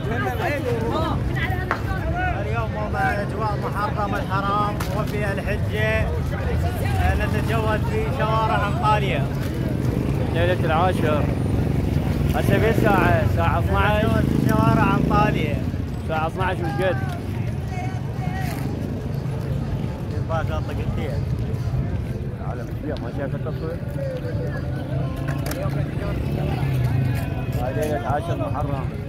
اليوم اجواء محرم الحرام وفي الحجه نتجول في شوارع انطاليا. ليلة العاشر هسه في الساعة 12 في شوارع انطاليا. الساعة 12 وش قد؟ باقي طقتين. العالم كبير ما شايف التصوير؟ هاي ليلة 10 محرم.